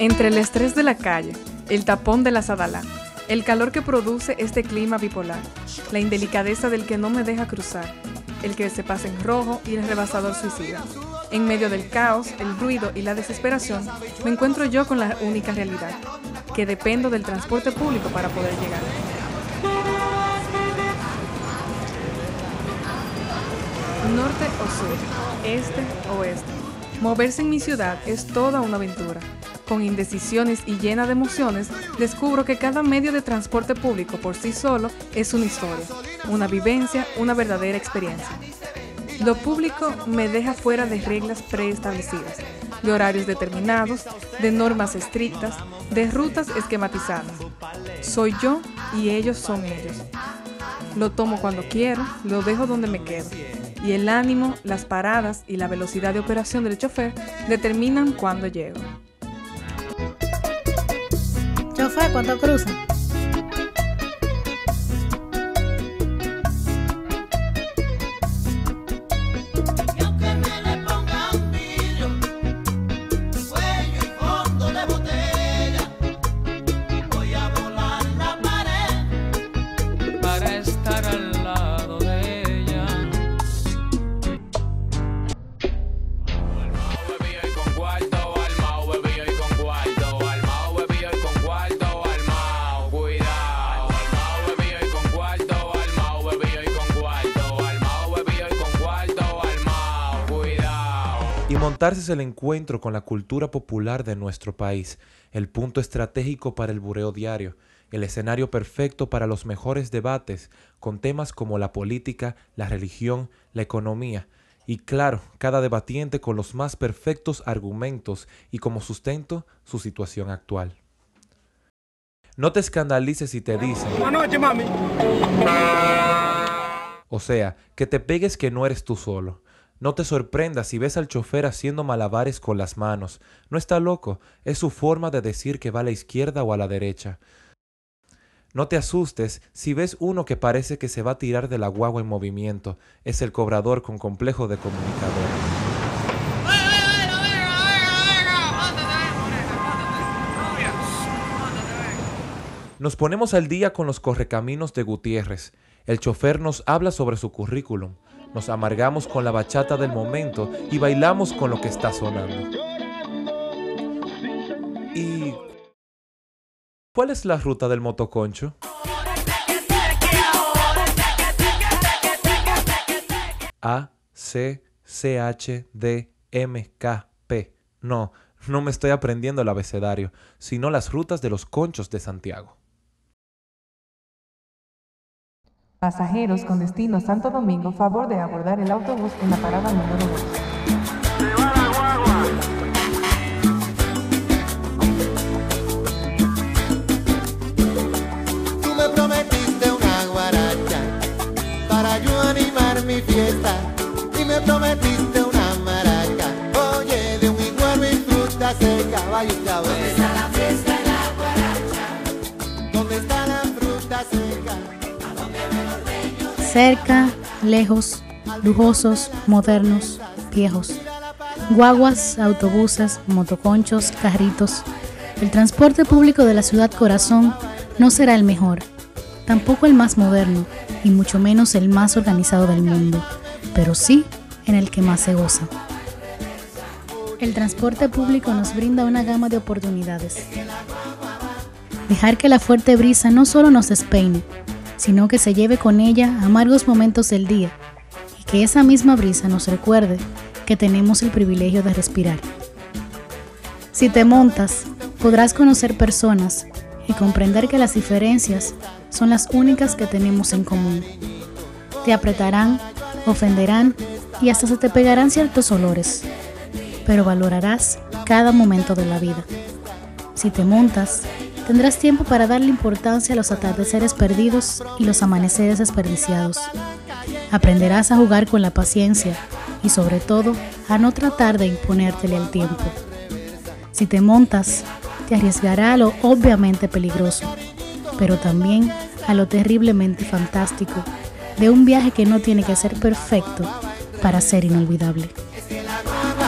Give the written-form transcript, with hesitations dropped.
Entre el estrés de la calle, el tapón de la Sadalá, el calor que produce este clima bipolar, la indelicadeza del que no me deja cruzar, el que se pasa en rojo y el rebasador suicida. En medio del caos, el ruido y la desesperación, me encuentro yo con la única realidad, que dependo del transporte público para poder llegar. Norte o sur, este o oeste. Moverse en mi ciudad es toda una aventura. Con indecisiones y llena de emociones, descubro que cada medio de transporte público por sí solo es una historia, una vivencia, una verdadera experiencia. Lo público me deja fuera de reglas preestablecidas, de horarios determinados, de normas estrictas, de rutas esquematizadas. Soy yo y ellos son ellos. Lo tomo cuando quiero, lo dejo donde me quedo. Y el ánimo, las paradas y la velocidad de operación del chofer determinan cuándo llego. Chofer, ¿cuánto cruza? Y montarse es el encuentro con la cultura popular de nuestro país, el punto estratégico para el bureo diario, el escenario perfecto para los mejores debates con temas como la política, la religión, la economía y claro, cada debatiente con los más perfectos argumentos y como sustento su situación actual. No te escandalices si te dicen Buenas noches, mami. O sea, que te pegues que no eres tú solo. No te sorprendas si ves al chofer haciendo malabares con las manos. No está loco, es su forma de decir que va a la izquierda o a la derecha. No te asustes si ves uno que parece que se va a tirar de la guagua en movimiento. Es el cobrador con complejo de comunicador. Nos ponemos al día con los correcaminos de Gutiérrez. El chofer nos habla sobre su currículum. Nos amargamos con la bachata del momento y bailamos con lo que está sonando. ¿Y cuál es la ruta del motoconcho? A, C, C, H, D, M, K, P. No me estoy aprendiendo el abecedario, sino las rutas de los conchos de Santiago. Pasajeros con destino Santo Domingo, favor de abordar el autobús en la parada número 2. Tú me prometiste una guaracha para yo animar mi fiesta y me prometiste una maraca, oye, de un igual y fruta seca, vaya usted a ver. ¿Dónde está la fiesta en la guaracha? ¿Dónde está la fruta seca? Cerca, lejos, lujosos, modernos, viejos. Guaguas, autobuses, motoconchos, carritos. El transporte público de la ciudad corazón no será el mejor, tampoco el más moderno y mucho menos el más organizado del mundo, pero sí en el que más se goza. El transporte público nos brinda una gama de oportunidades. Dejar que la fuerte brisa no solo nos despeine, sino que se lleve con ella amargos momentos del día y que esa misma brisa nos recuerde que tenemos el privilegio de respirar. Si te montas, podrás conocer personas y comprender que las diferencias son las únicas que tenemos en común. Te apretarán, ofenderán y hasta se te pegarán ciertos olores, pero valorarás cada momento de la vida. Si te montas, tendrás tiempo para darle importancia a los atardeceres perdidos y los amaneceres desperdiciados. Aprenderás a jugar con la paciencia y sobre todo a no tratar de imponértele al tiempo. Si te montas, te arriesgará a lo obviamente peligroso, pero también a lo terriblemente fantástico de un viaje que no tiene que ser perfecto para ser inolvidable.